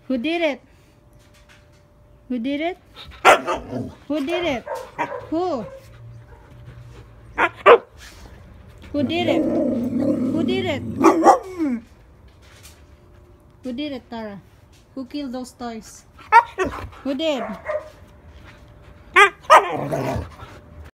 Who did it? Who did it? Who did it? Who? Who did it? Who did it? Who did it, Tara? Who killed those toys? Who did?